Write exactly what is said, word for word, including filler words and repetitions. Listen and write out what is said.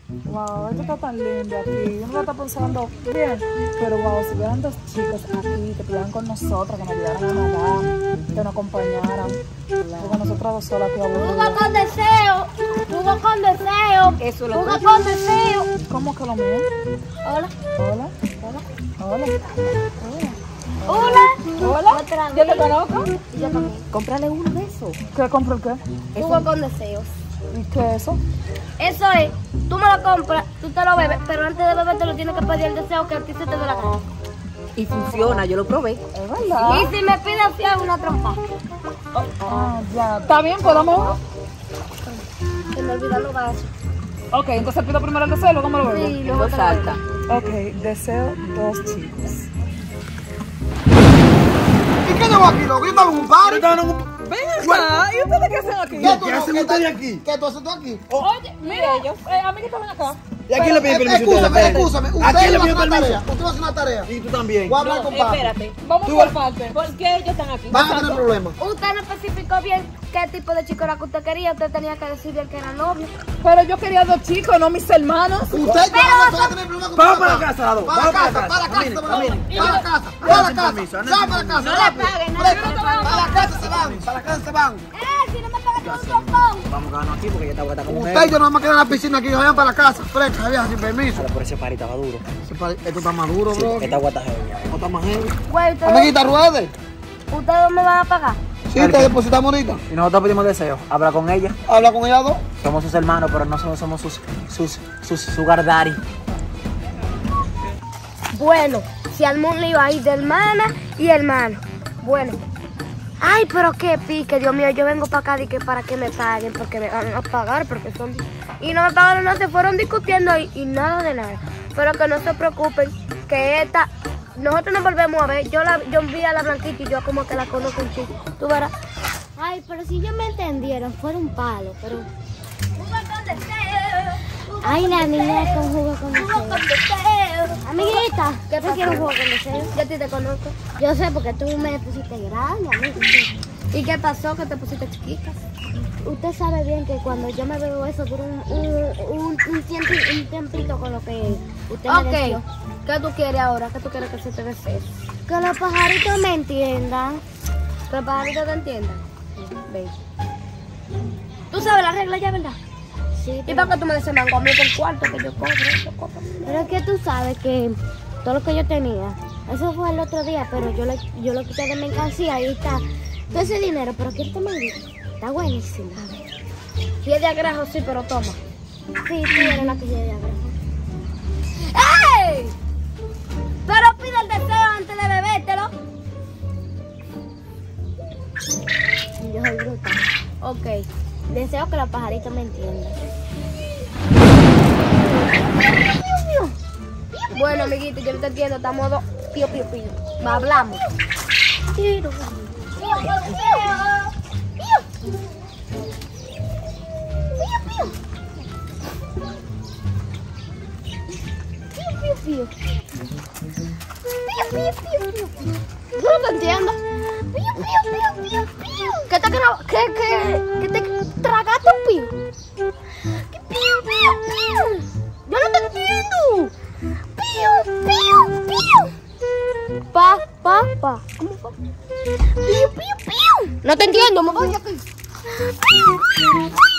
Wow, esto está tan lindo aquí. Uno lo está pensando bien. Pero wow, si hubieran dos chicos aquí que estuvieran con nosotros, que nos ayudaran a nadar, que nos acompañaran. Porque nosotros dos solas aquí aburridas. Jugo con deseo. Jugo con deseo. Eso es lo Jugo que con deseo. ¿Cómo que lo mío? Hola. Hola. Hola. Hola. Hola. Hola. Otra ¿Yo te vez. conozco? Y yo también. Cómprale uno de esos. ¿Qué compro el qué? Jugo con deseos. ¿Y qué es eso? Eso es, tú me lo compras, tú te lo bebes, pero antes de beber te lo tienes que pedir el deseo que a ti se te dé la gana. Y funciona, yo lo probé. Es verdad. Y si me pides así, hago una trompa. Ah, ya. ¿Está bien? ¿Podemos? Se me olvidan los vasos. Ok, entonces pido primero el deseo, luego me lo bebo. Sí, En luego voz te lo alta. Ok, deseo dos chicos. ¿Y qué llevo aquí, loco? Yo estaba en un party. Ven acá. ¿Y ustedes qué hacen aquí? ¿Qué tú ¿Qué no- hacen qué ustedes tal- aquí? ¿Qué tú haces tú aquí? Oye, mira ellos. Eh, amiguitos, ven acá. ¿Y a quién le piden Eh, permiso a ustedes? Escúchame, Espérate. escúchame. ¿A Usted quién va le a hacer pidió una permiso? tarea. Usted va a hacer una tarea. Y tú también. Voy a hablar con papi. Espérate. Vamos Tú por vas- parte. ¿Por qué ellos están aquí? Van a tener problemas. Usted no especificó bien qué tipo de chico era que usted quería, usted tenía que decir bien que era novio. Pero yo quería dos chicos, no mis hermanos. Usted ya va a tener problemas con Vamos tu para la papá. casa, Lado. Para la Vamos casa, para la casa. Caminen, Para caminen. la casa, para la Sin casa. permiso, Ya para la casa. No le rápido. paguen, no Para le la paguen. Para la casa se van. Para la casa se van. ¡Eh! Si no me pagas con un trompón. Vamos a quedarnos aquí porque ya está vuelta con Usted y yo no vamos a quedar en la piscina aquí. Vayan para la casa. Fresca, vieja, sin permiso. Por ese party estaba duro. Ese pari- Esto está maduro, bro. Esta guata heavy. No está más heavy. Güey, ¿ustedes, Amiguita, ruede. ¿ustedes me van a pagar? Sí, te depositamos ahorita. Y nosotros pedimos deseo. Habla con ella. Habla con ella dos. Somos sus hermanos, pero no somos, somos sus, sus, sus sugar daddy. Bueno, si al mundo iba a ir de hermana y hermano. Bueno. Ay, pero qué pique, Dios mío, yo vengo para acá y que para que me paguen, porque me van a pagar, porque son... Y no me pagaron nada, se fueron discutiendo y, y nada de nada. Pero que no se preocupen, que esta... Nosotros nos volvemos a ver, yo la yo vi a la Blanquita y yo como que la conozco un chico. Tú verás. Ay, pero si yo me entendieron, fue un palo, pero... Ay, la niña con jugo con deseo. Amiguita, ¿qué te quiero un jugo con deseo? Yo a ti te conozco. Yo sé porque tú me pusiste grande, amigo. ¿Y qué pasó que te pusiste chiquita? Usted sabe bien que cuando yo me bebo eso dura un, un, un, un, tiempo, un tiempito con lo que usted me decía. ¿Qué tú quieres ahora? ¿Qué tú quieres que se te desee? Que los pajaritos me entiendan. Que los pajaritos te entiendan. Ve. Tú sabes la regla ya, ¿verdad? Sí. ¿Y para qué tú me dices mango a mí con cuarto que yo cobro? Yo cobro. Pero es que tú sabes que todo lo que yo tenía, eso fue el otro día, pero yo le, yo lo quité de mercancía y está todo ese dinero, pero aquí está manguito. Está buenísimo. A ver. Si es de agrajo, sí, pero toma. Sí, tú eres la que es de agrajo. ¡Ey! Pero pide el deseo antes de bebértelo. Yo soy bruta. Ok. Deseo que los pajaritos me entiendan. Bueno, amiguito, yo no te entiendo. Estamos dos. Pío, pío, pío. Hablamos. Pío, pío, pío, pío. Pío, pío, pío, pío, pío. Yo no te entiendo. Pío, pío, pío, pío, pío. ¿Qué te gra- qué, qué, qué te tragaste un pío? ¿Qué pío, pío, pío? Yo no te entiendo. Pío, pío, pío. Pa, pa, pa. ¿Cómo pa? Pío, pío, pío. No te entiendo, me voy aquí. Pío, pío, pío.